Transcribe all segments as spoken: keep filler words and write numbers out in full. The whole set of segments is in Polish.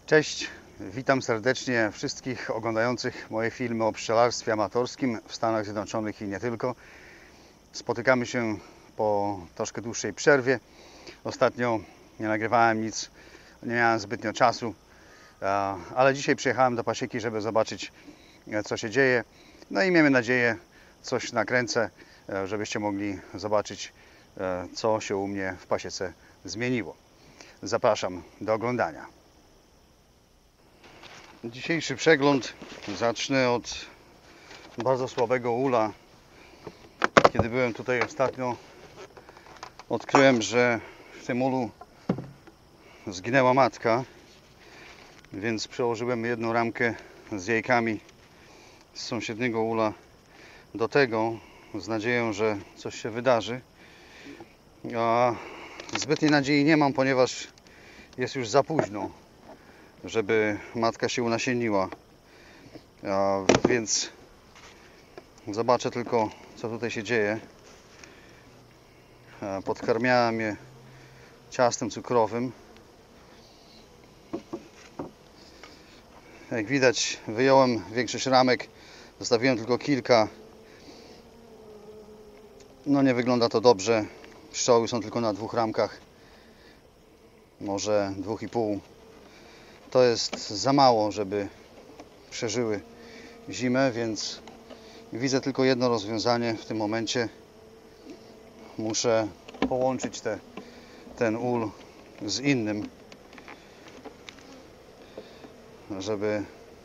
Cześć, witam serdecznie wszystkich oglądających moje filmy o pszczelarstwie amatorskim w Stanach Zjednoczonych i nie tylko. Spotykamy się po troszkę dłuższej przerwie. Ostatnio nie nagrywałem nic, nie miałem zbytnio czasu, ale dzisiaj przyjechałem do pasieki, żeby zobaczyć, co się dzieje. No i miejmy nadzieję, coś nakręcę, żebyście mogli zobaczyć, co się u mnie w pasiece zmieniło. Zapraszam do oglądania. Dzisiejszy przegląd zacznę od bardzo słabego ula. Kiedy byłem tutaj ostatnio, odkryłem, że w tym ulu zginęła matka, więc przełożyłem jedną ramkę z jajkami z sąsiedniego ula do tego, z nadzieją, że coś się wydarzy. A zbytniej nadziei nie mam, ponieważ jest już za późno, żeby matka się unasienniła. A więc zobaczę tylko, co tutaj się dzieje. Podkarmiałem je ciastem cukrowym. Jak widać, wyjąłem większość ramek, zostawiłem tylko kilka. No nie wygląda to dobrze. Pszczoły są tylko na dwóch ramkach, może dwóch i pół. To jest za mało, żeby przeżyły zimę, więc widzę tylko jedno rozwiązanie w tym momencie. Muszę połączyć te, ten ul z innym, żeby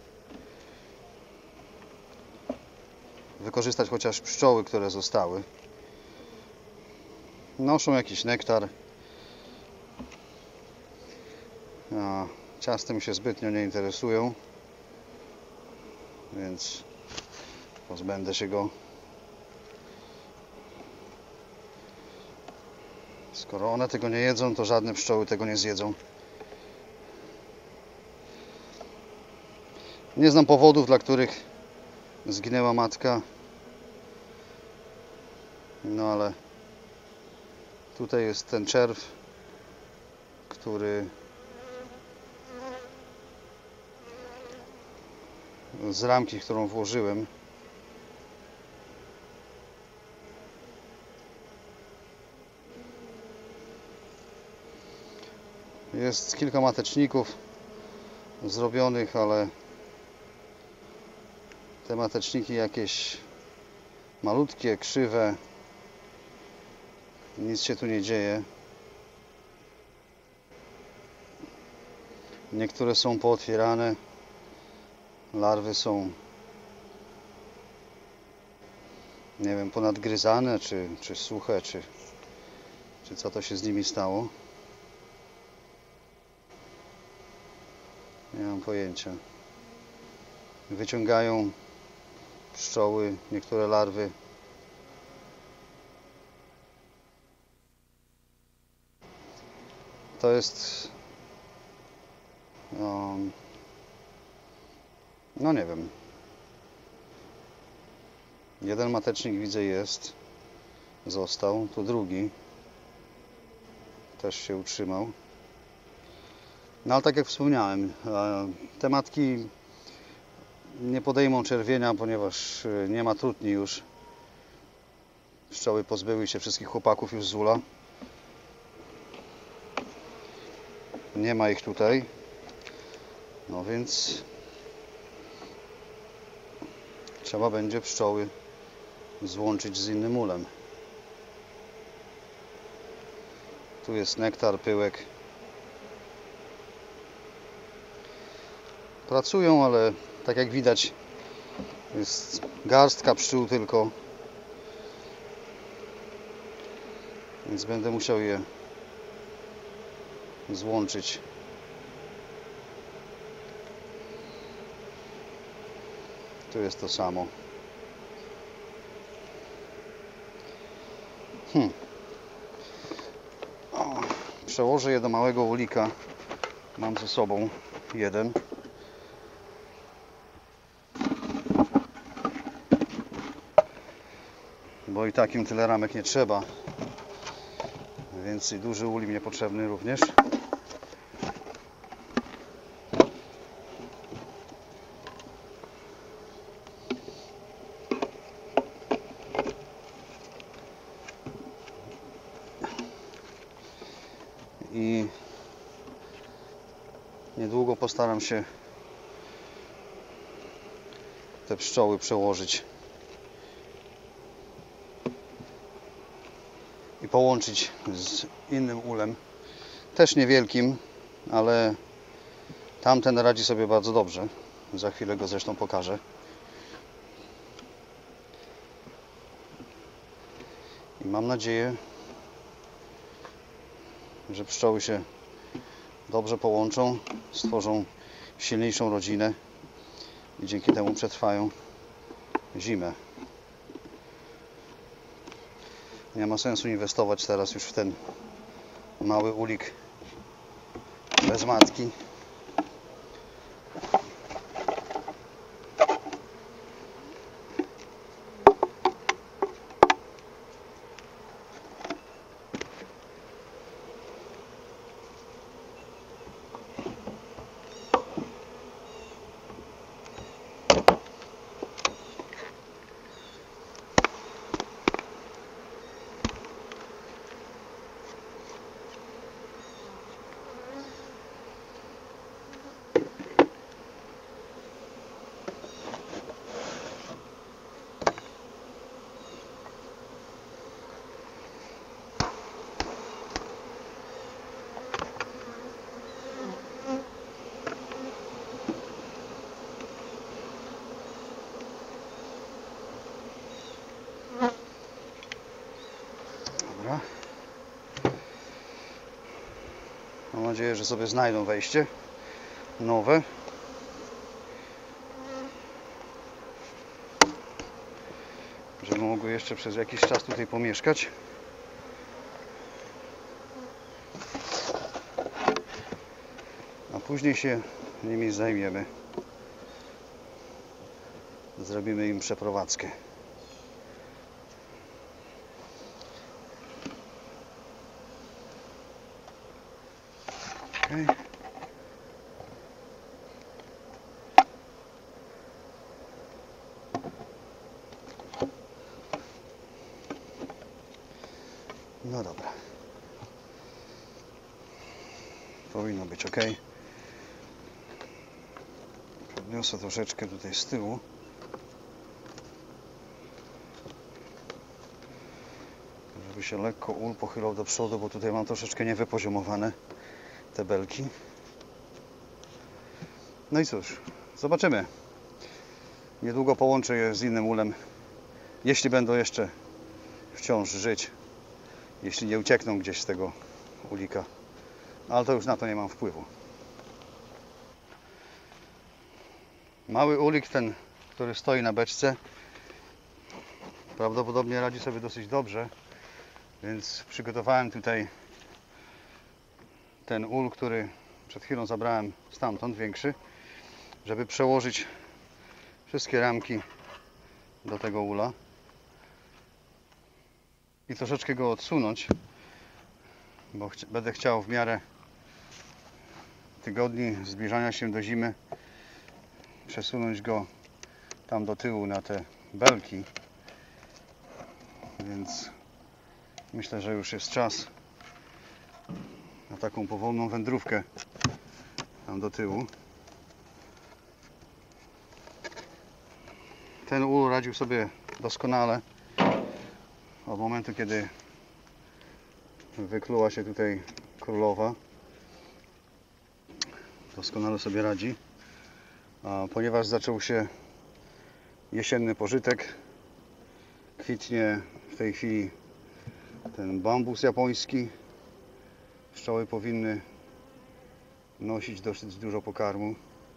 wykorzystać chociaż pszczoły, które zostały. Noszą jakiś nektar. A ciastem się zbytnio nie interesują, więc pozbędę się go. Skoro one tego nie jedzą, to żadne pszczoły tego nie zjedzą. Nie znam powodów, dla których zginęła matka. No ale tutaj jest ten czerw, który z ramki, którą włożyłem. Jest kilka mateczników zrobionych, ale te mateczniki jakieś malutkie, krzywe. Nic się tu nie dzieje. Niektóre są pootwierane. Larwy są, nie wiem, ponadgryzane, czy, czy suche, czy, czy co to się z nimi stało. Nie mam pojęcia. Wyciągają pszczoły niektóre larwy. To jest no, no nie wiem. Jeden matecznik widzę jest, został, tu drugi też się utrzymał. No ale tak jak wspomniałem, te matki nie podejmą czerwienia, ponieważ nie ma trutni już. Pszczoły pozbyły się wszystkich chłopaków już z ula. Nie ma ich tutaj. No więc trzeba będzie pszczoły złączyć z innym ulem. Tu jest nektar, pyłek. Pracują, ale tak jak widać, jest garstka pszczół tylko. Więc będę musiał je złączyć. Tu jest to samo. Hmm. O, przełożę je do małego ulika. Mam ze sobą jeden. Bo i takim tyle ramek nie trzeba. Więc i duży ul mi niepotrzebny również. Niedługo postaram się te pszczoły przełożyć i połączyć z innym ulem, też niewielkim, ale tamten radzi sobie bardzo dobrze. Za chwilę go zresztą pokażę. I mam nadzieję, że pszczoły się dobrze połączą, stworzą silniejszą rodzinę i dzięki temu przetrwają zimę. Nie ma sensu inwestować teraz już w ten mały ulik bez matki. Dobra. Mam nadzieję, że sobie znajdą wejście nowe. Żeby mogły jeszcze przez jakiś czas tutaj pomieszkać. A później się nimi zajmiemy. Zrobimy im przeprowadzkę. Okay. No dobra. Powinno być ok. Podniosę troszeczkę tutaj z tyłu. Żeby się lekko ul pochylał do przodu, bo tutaj mam troszeczkę niewypoziomowane te belki. No i cóż, zobaczymy. Niedługo połączę je z innym ulem, jeśli będą jeszcze wciąż żyć, jeśli nie uciekną gdzieś z tego ulika, ale to już na to nie mam wpływu. Mały ulik, ten, który stoi na beczce, prawdopodobnie radzi sobie dosyć dobrze, więc przygotowałem tutaj ten ul, który przed chwilą zabrałem stamtąd, większy, żeby przełożyć wszystkie ramki do tego ula i troszeczkę go odsunąć, bo ch będę chciał w miarę tygodni zbliżania się do zimy przesunąć go tam do tyłu na te belki, więc myślę, że już jest czas na taką powolną wędrówkę tam do tyłu. Ten ul radził sobie doskonale od momentu, kiedy wykluła się tutaj królowa. Doskonale sobie radzi, a ponieważ zaczął się jesienny pożytek, kwitnie w tej chwili ten bambus japoński. Pszczoły powinny nosić dosyć dużo pokarmu.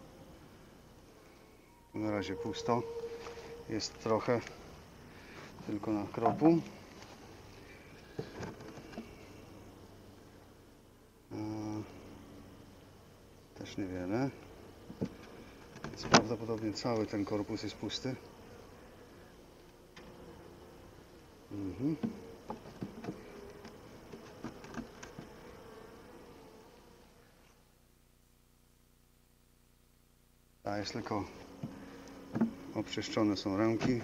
Na razie pusto. Jest trochę tylko na kropu. Też niewiele. Więc prawdopodobnie cały ten korpus jest pusty. Mhm. A jest tylko obczyszczone są ramki.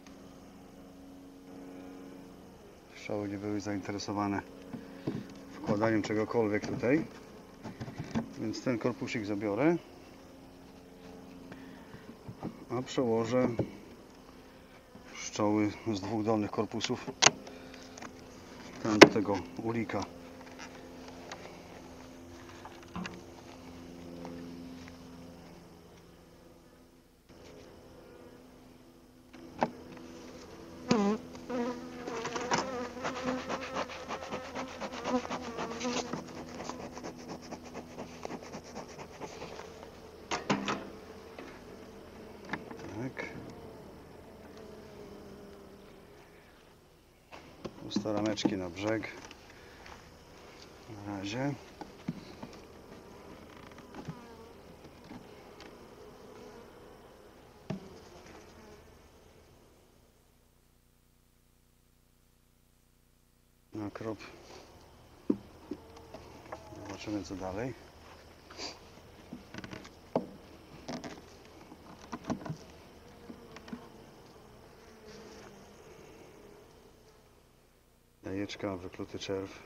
Pszczoły nie były zainteresowane w układaniem czegokolwiek tutaj. Więc ten korpusik zabiorę, a przełożę pszczoły z dwóch dolnych korpusów tam do tego ulika. Puste rameczki na brzeg. Na razie. Na krop. Zobaczymy co dalej. Jajeczka, wykluty czerw.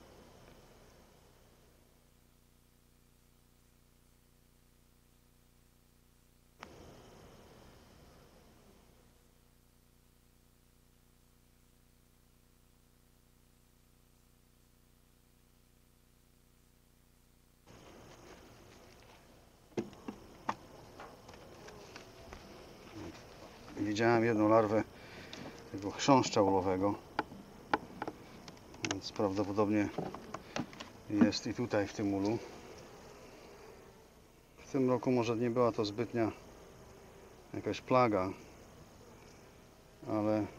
Widziałem jedną larwę tego chrząszcza ulowego. Więc prawdopodobnie jest i tutaj w tym ulu. W tym roku może nie była to zbytnia jakaś plaga, ale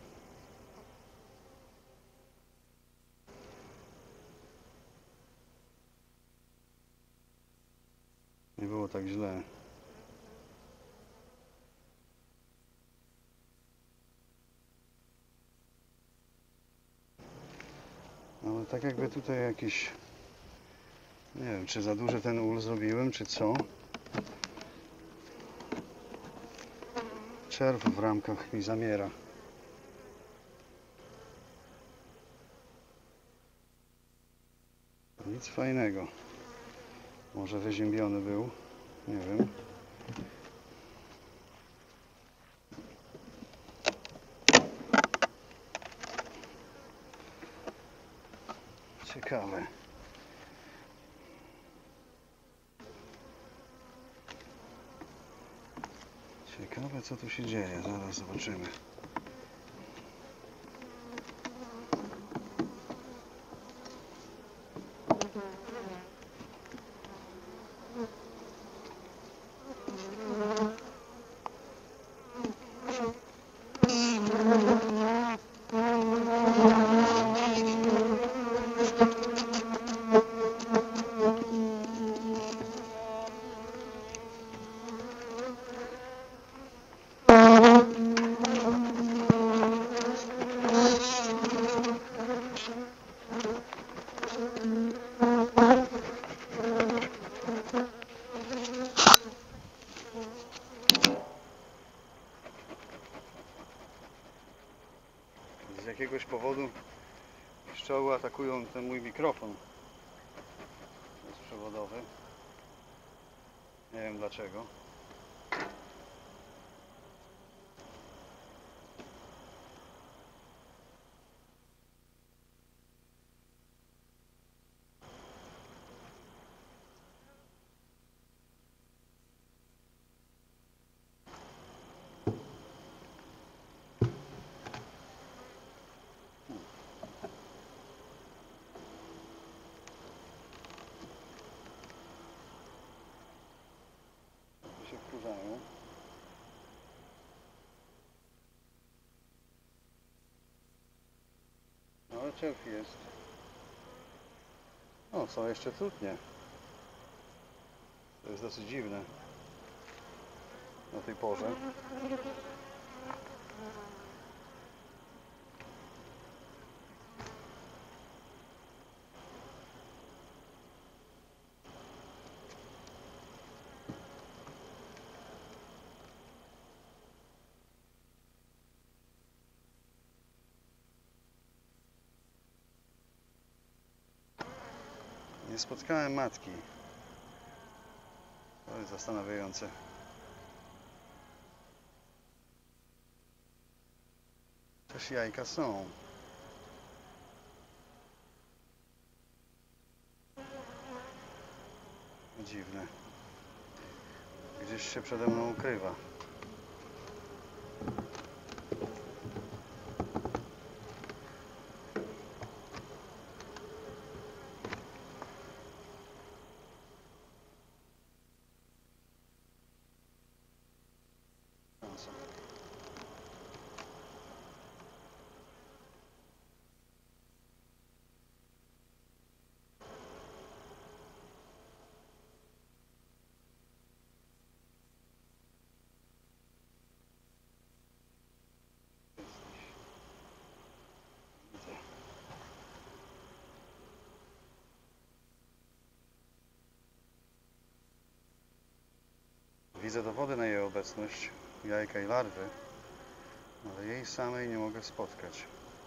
nie było tak źle. Ale tak jakby tutaj jakiś, nie wiem, czy za duży ten ul zrobiłem, czy co. Czerw w ramkach mi zamiera. Nic fajnego. Może wyziębiony był, nie wiem. Ciekawe. Ciekawe co tu się dzieje, zaraz zobaczymy. Z jakiegoś powodu pszczoły atakują ten mój mikrofon bezprzewodowy. Nie wiem dlaczego. Się wkurzają. No ale czerw jest. O, są jeszcze trutnie. To jest dosyć dziwne na tej porze. Nie spotkałem matki. To jest zastanawiające. Też jajka są. Dziwne. Gdzieś się przede mną ukrywa. Widzę dowody na jej obecność, jajka i larwy, ale jej samej nie mogę spotkać.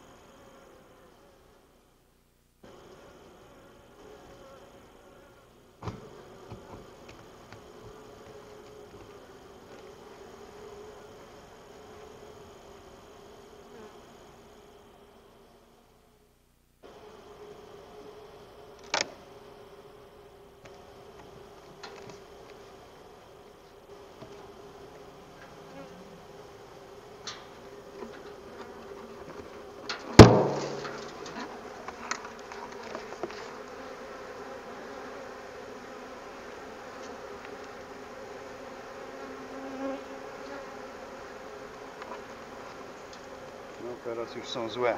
No teraz już są złe.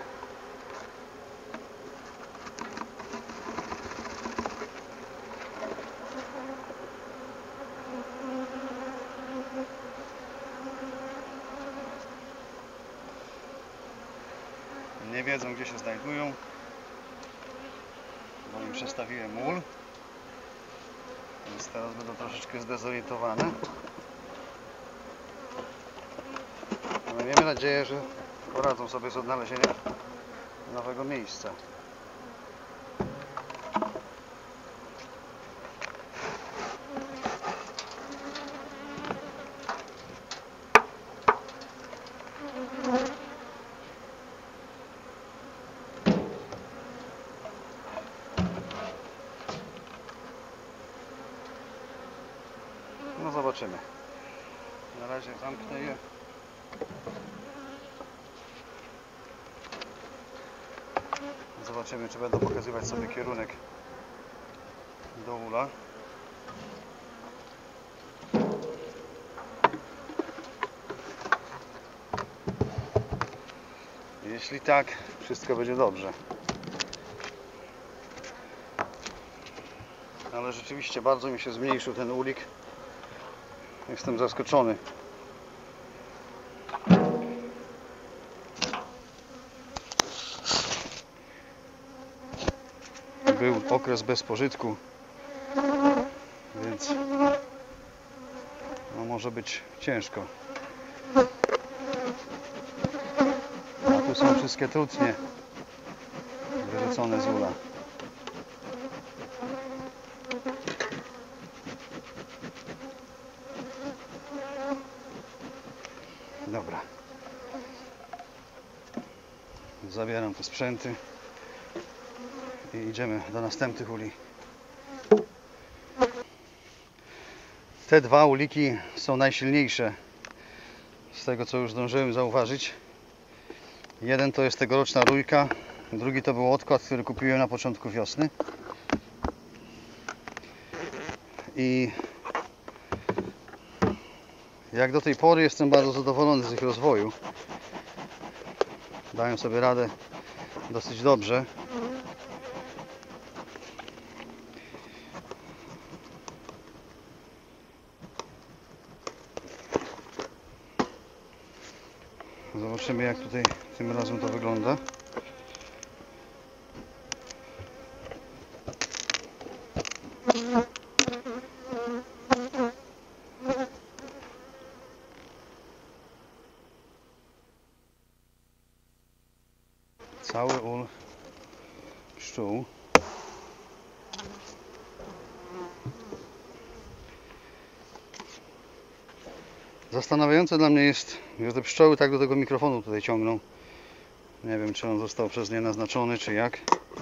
Nie wiedzą, gdzie się znajdują, bo im przestawiłem mól, więc teraz będą troszeczkę zdezorientowane. Ale miejmy nadzieję, że poradzą sobie z odnalezieniem nowego miejsca. No zobaczymy. Na razie zamknę je. Zobaczymy, czy będą pokazywać sobie kierunek do ula. Jeśli tak, wszystko będzie dobrze. Ale rzeczywiście bardzo mi się zmniejszył ten ulik. Jestem zaskoczony. Był okres bez pożytku, więc no może być ciężko. A tu są wszystkie trutnie wyrzucone z ula. Dobra. Zabieram te sprzęty i idziemy do następnych uli. Te dwa uliki są najsilniejsze z tego, co już zdążyłem zauważyć. Jeden to jest tegoroczna rójka, drugi to był odkład, który kupiłem na początku wiosny. I jak do tej pory jestem bardzo zadowolony z ich rozwoju. Dają sobie radę dosyć dobrze. Zobaczymy, jak tutaj tym razem to wygląda. Cały ul pszczół. Zastanawiające dla mnie jest, że te pszczoły tak do tego mikrofonu tutaj ciągną. Nie wiem, czy on został przez nie naznaczony, czy jak.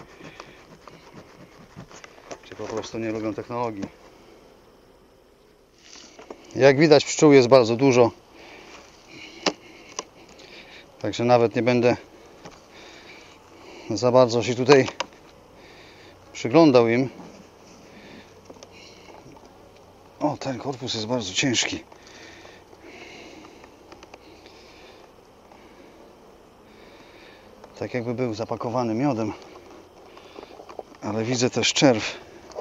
Czy po prostu nie lubią technologii. Jak widać, pszczół jest bardzo dużo. Także nawet nie będę za bardzo się tutaj przyglądał im. O, ten korpus jest bardzo ciężki. Tak jakby był zapakowany miodem. Ale widzę też czerw.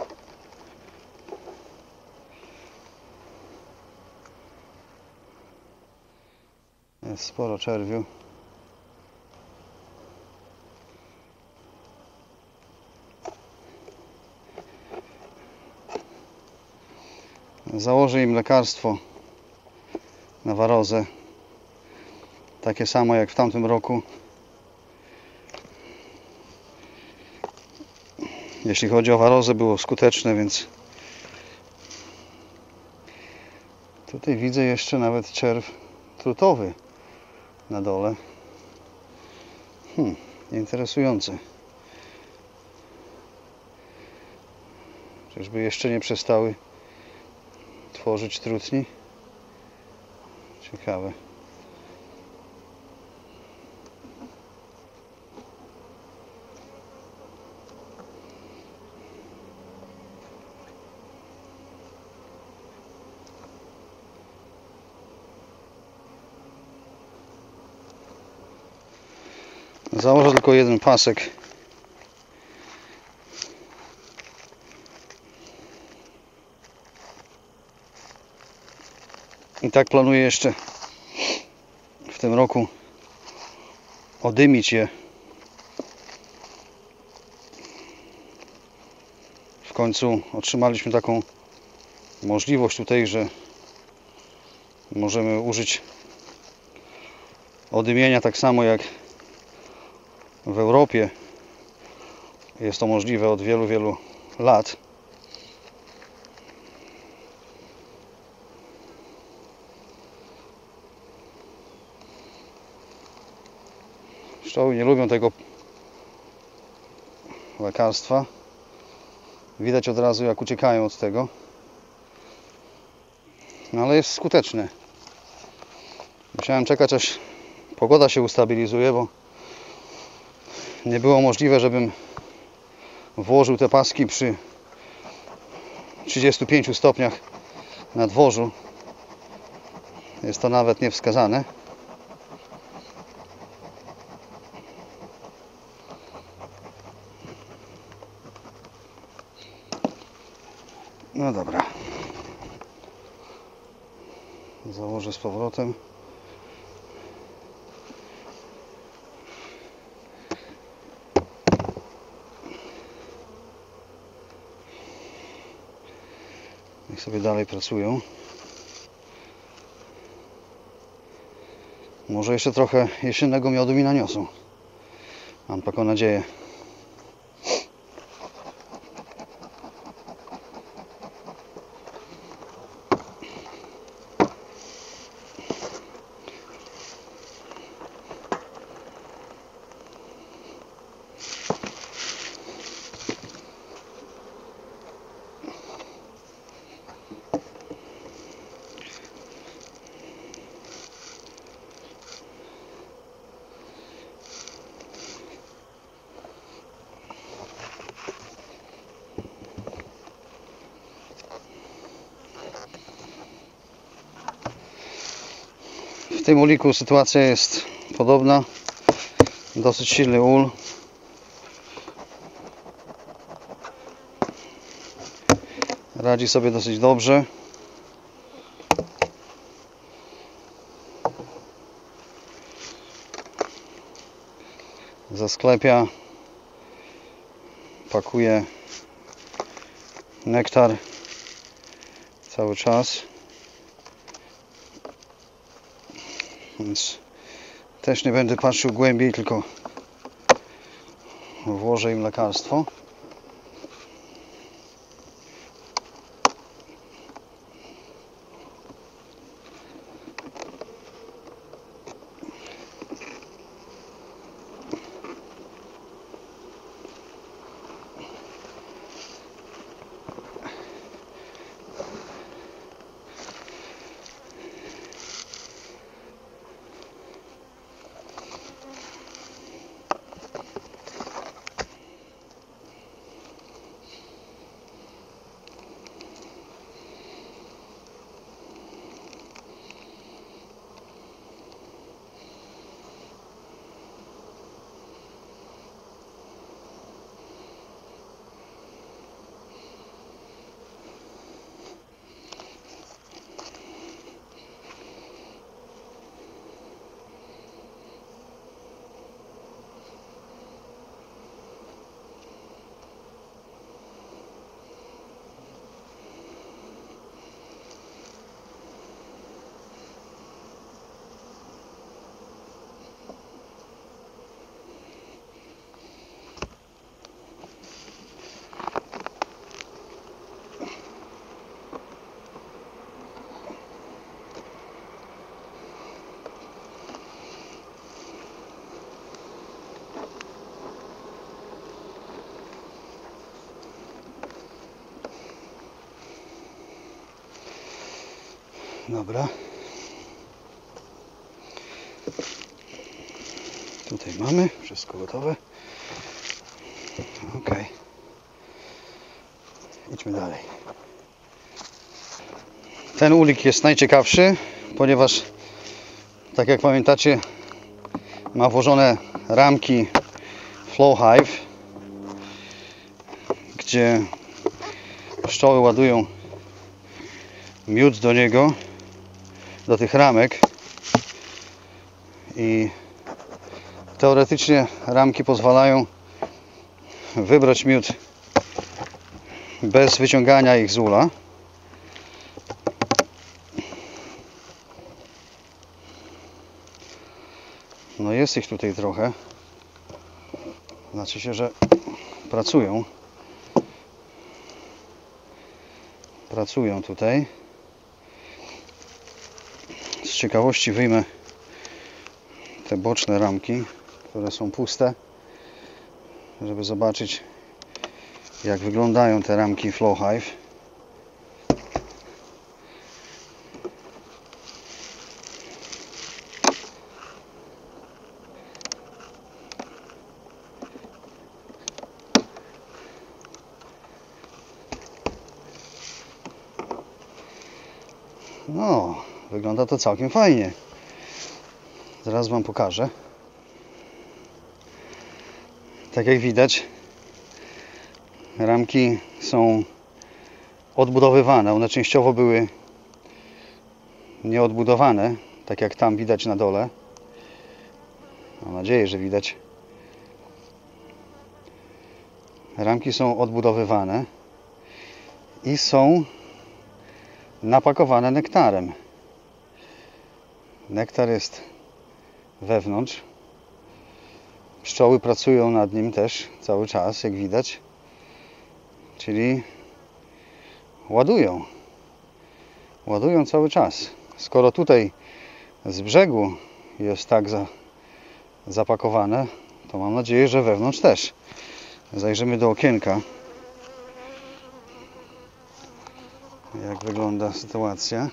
Jest sporo czerwiu. Założę im lekarstwo na warozę. Takie samo jak w tamtym roku. Jeśli chodzi o warozę, było skuteczne, więc tutaj widzę jeszcze nawet czerw trutowy na dole. Hmm, interesujące. Czyżby jeszcze nie przestały tworzyć trutni? Ciekawe. Założę tylko jeden pasek. I tak planuję jeszcze w tym roku odymić je. W końcu otrzymaliśmy taką możliwość tutaj, że możemy użyć odymienia tak samo jak w Europie. Jest to możliwe od wielu, wielu lat. Pszczoły nie lubią tego lekarstwa. Widać od razu, jak uciekają od tego. No ale jest skuteczne. Musiałem czekać, aż pogoda się ustabilizuje, bo nie było możliwe, żebym włożył te paski przy trzydziestu pięciu stopniach na dworzu. Jest to nawet niewskazane. No dobra. Założę z powrotem. Niech sobie dalej pracują. Może jeszcze trochę jesiennego miodu mi naniosą. Mam taką nadzieję. W tym uliku sytuacja jest podobna. Dosyć silny ul. Radzi sobie dosyć dobrze. Zasklepia. Pakuje nektar cały czas. Więc też nie będę patrzył głębiej, tylko włożę im lekarstwo. Dobra. Tutaj mamy wszystko gotowe. Ok. Idźmy dalej. Ten ulik jest najciekawszy, ponieważ, tak jak pamiętacie, ma włożone ramki Flow Hive, gdzie pszczoły ładują miód do niego, do tych ramek, i teoretycznie ramki pozwalają wybrać miód bez wyciągania ich z ula. No jest ich tutaj trochę. Znaczy się, że pracują. Pracują tutaj. Z ciekawości wyjmę te boczne ramki, które są puste, żeby zobaczyć, jak wyglądają te ramki Flow Hive. No, wygląda to całkiem fajnie. Zaraz wam pokażę. Tak jak widać, ramki są odbudowywane. One częściowo były nieodbudowane, tak jak tam widać na dole. Mam nadzieję, że widać. Ramki są odbudowywane i są napakowane nektarem. Nektar jest wewnątrz. Pszczoły pracują nad nim też cały czas, jak widać. Czyli ładują. Ładują cały czas. Skoro tutaj z brzegu jest tak za, zapakowane, to mam nadzieję, że wewnątrz też. Zajrzymy do okienka, jak wygląda sytuacja.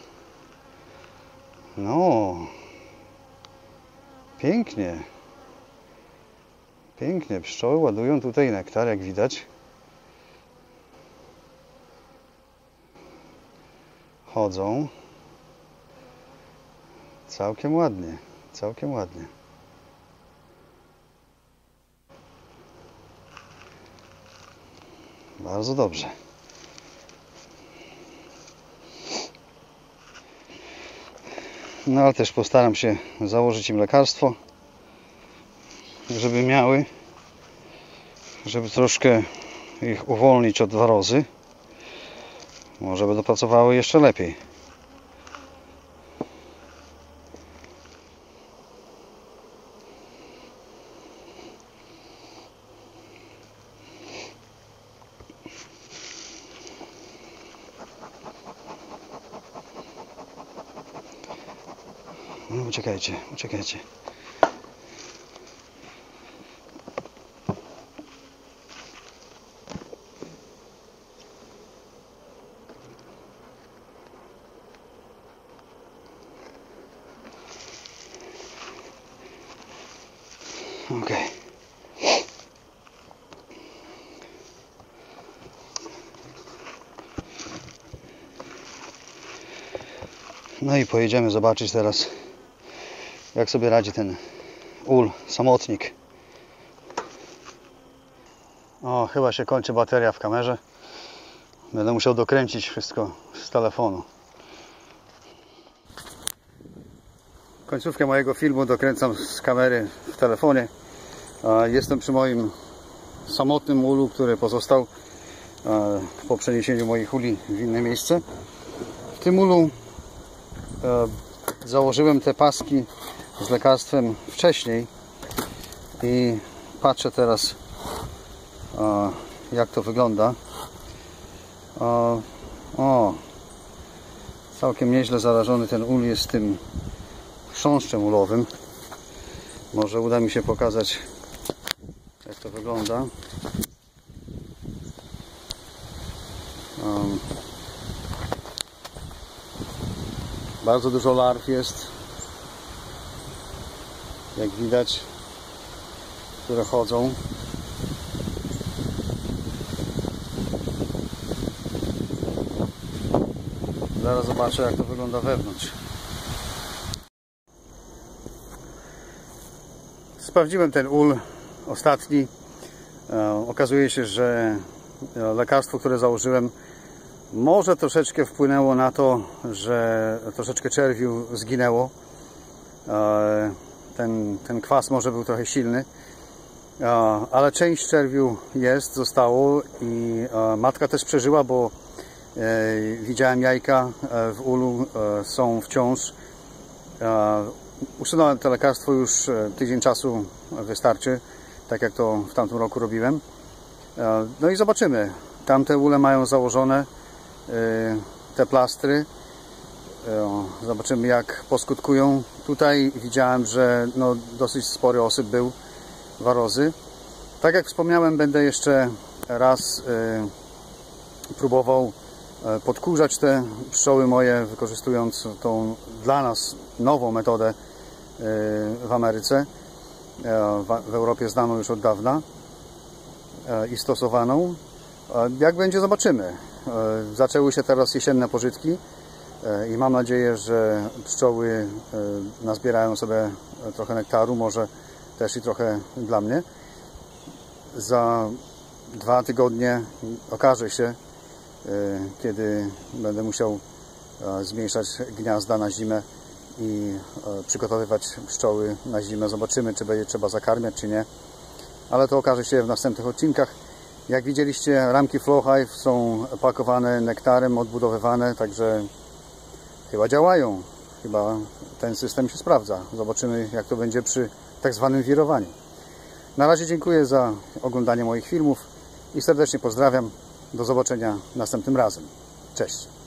No, pięknie. Pięknie. Pszczoły ładują tutaj nektar, jak widać. Chodzą. Całkiem ładnie. Całkiem ładnie. Bardzo dobrze. No ale też postaram się założyć im lekarstwo, żeby miały, żeby troszkę ich uwolnić od warozy. Może będą pracowały jeszcze lepiej. No, uciekajcie, uciekajcie. Ok. No i pojedziemy zobaczyć teraz, jak sobie radzi ten ul samotnik. O, chyba się kończy bateria w kamerze. Będę musiał dokręcić wszystko z telefonu. Końcówkę mojego filmu dokręcam z kamery w telefonie. Jestem przy moim samotnym ulu, który pozostał po przeniesieniu moich uli w inne miejsce. W tym ulu założyłem te paski z lekarstwem wcześniej i patrzę teraz, jak to wygląda. O, całkiem nieźle zarażony ten ul jest tym chrząszczem ulowym. Może uda mi się pokazać, jak to wygląda. Um, Bardzo dużo larw jest, jak widać, które chodzą. Zaraz zobaczę, jak to wygląda wewnątrz. Sprawdziłem ten ul ostatni. Okazuje się, że lekarstwo, które założyłem, może troszeczkę wpłynęło na to, że troszeczkę czerwiu zginęło. Ten, ten kwas może był trochę silny, ale część czerwiu jest, zostało i matka też przeżyła, bo widziałem jajka w ulu, są wciąż. Usunąłem to lekarstwo, już tydzień czasu wystarczy, tak jak to w tamtym roku robiłem. No i zobaczymy. Tamte ule mają założone te plastry. Zobaczymy, jak poskutkują. Tutaj widziałem, że no, dosyć spory osyp był warozy. Tak jak wspomniałem, będę jeszcze raz próbował podkurzać te pszczoły moje, wykorzystując tą dla nas nową metodę w Ameryce, w Europie znaną już od dawna i stosowaną. Jak będzie, zobaczymy. Zaczęły się teraz jesienne pożytki i mam nadzieję, że pszczoły nazbierają sobie trochę nektaru, może też i trochę dla mnie. Za dwa tygodnie okaże się, kiedy będę musiał zmniejszać gniazda na zimę i przygotowywać pszczoły na zimę. Zobaczymy, czy będzie trzeba zakarmiać, czy nie. Ale to okaże się w następnych odcinkach. Jak widzieliście, ramki Flow Hive są pakowane nektarem, odbudowywane, także chyba działają. Chyba ten system się sprawdza. Zobaczymy, jak to będzie przy tak zwanym wirowaniu. Na razie dziękuję za oglądanie moich filmów i serdecznie pozdrawiam. Do zobaczenia następnym razem. Cześć!